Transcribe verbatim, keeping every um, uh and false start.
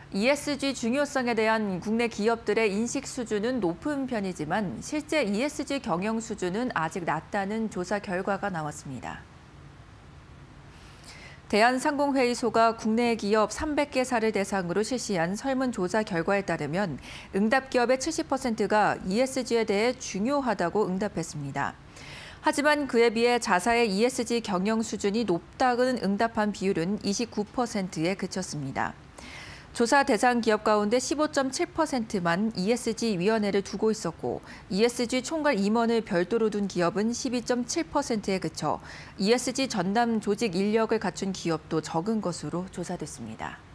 이에스지 중요성에 대한 국내 기업들의 인식 수준은 높은 편이지만 실제 이에스지 경영 수준은 아직 낮다는 조사 결과가 나왔습니다. 대한상공회의소가 국내 기업 삼백 개사를 대상으로 실시한 설문조사 결과에 따르면 응답 기업의 칠십 퍼센트가 이에스지에 대해 중요하다고 응답했습니다. 하지만 그에 비해 자사의 이에스지 경영 수준이 높다는 응답한 비율은 이십구 퍼센트에 그쳤습니다. 조사 대상 기업 가운데 십오 점 칠 퍼센트만 이에스지 위원회를 두고 있었고 이에스지 총괄 임원을 별도로 둔 기업은 십이 점 칠 퍼센트에 그쳐 이에스지 전담 조직 인력을 갖춘 기업도 적은 것으로 조사됐습니다.